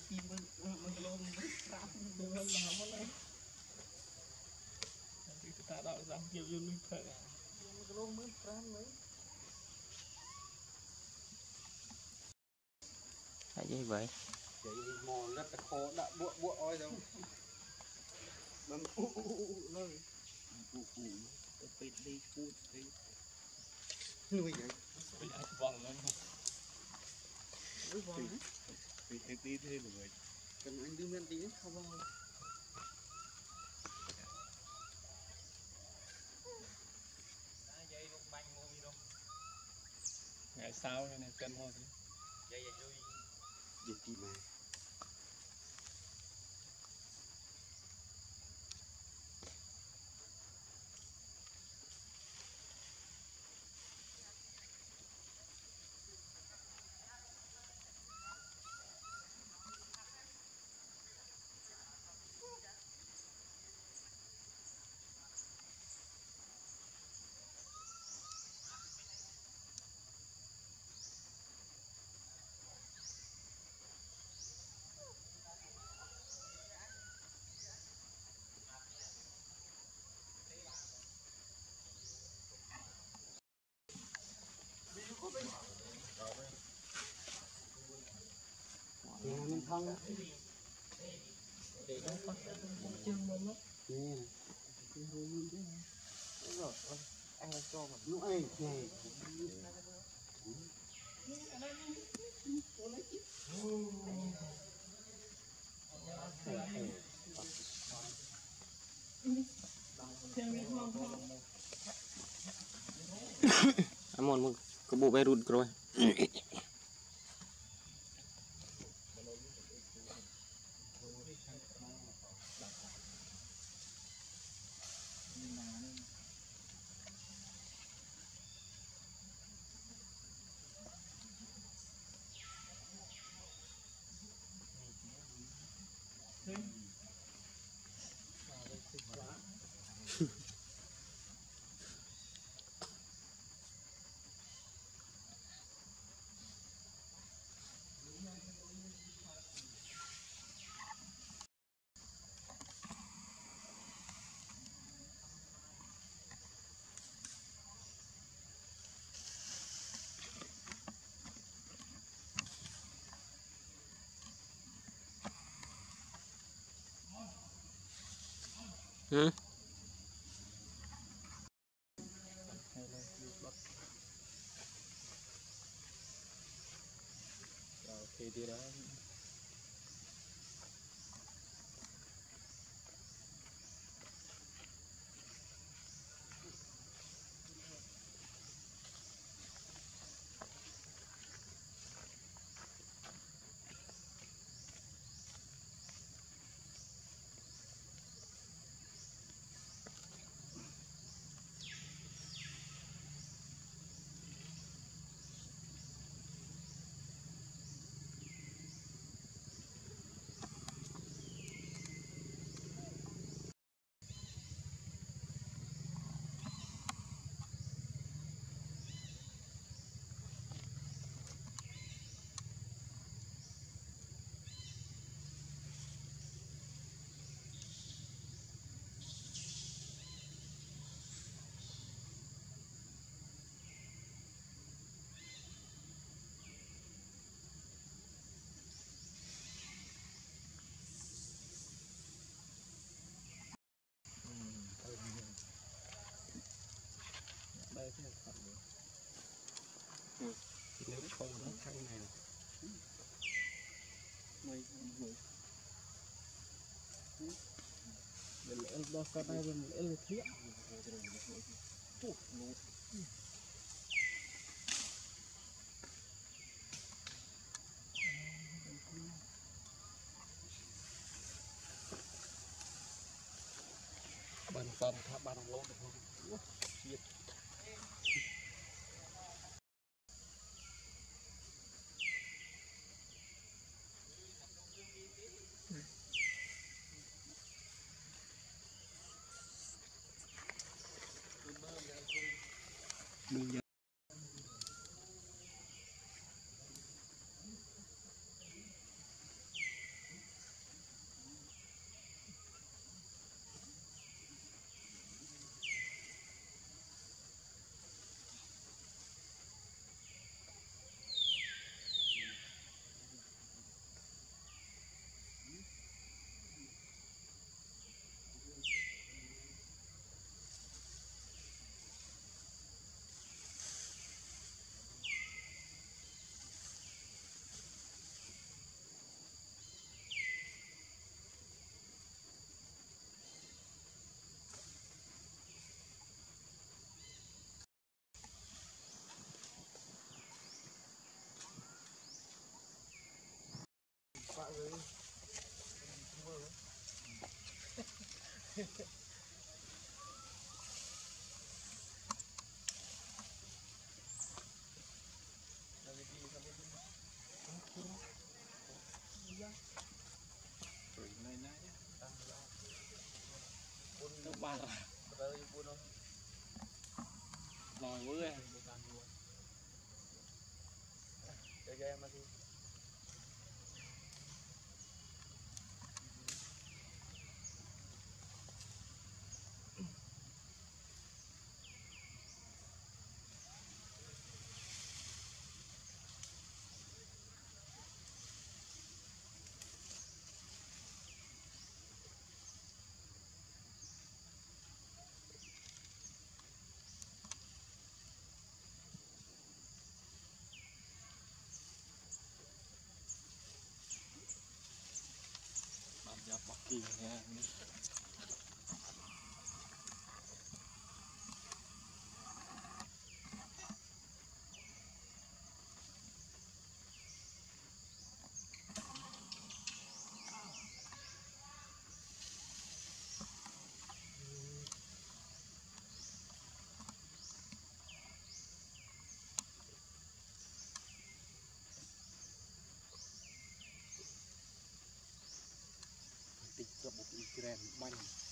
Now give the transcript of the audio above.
ta đọc rằng nhiều như linh phật à tại gì vậy vậy mò rất là khó đã bụa oi đâu bấm nơi bị đi cút đi nuôi vậy bị ai vòng lên không bị thấy đi thế rồi cần anh đưa men tí không bao dây lúc banh mua đi đâu ngày sau này này cân hoa thế dây dây dây gì mà mình không để nó có chương lên đó nè rồi ăn cho mà nó ê này Amon mo kubo Beirut rồi ừ thì đi đó đây cái phần nếu không nó thăng này mày mình đo cái này mình lấy thiết bàn phần tháp bàn lô được không chiết đường giờ ba lòi bữa em mà thì bọc kỳ nha. Tích cho một Instagram banh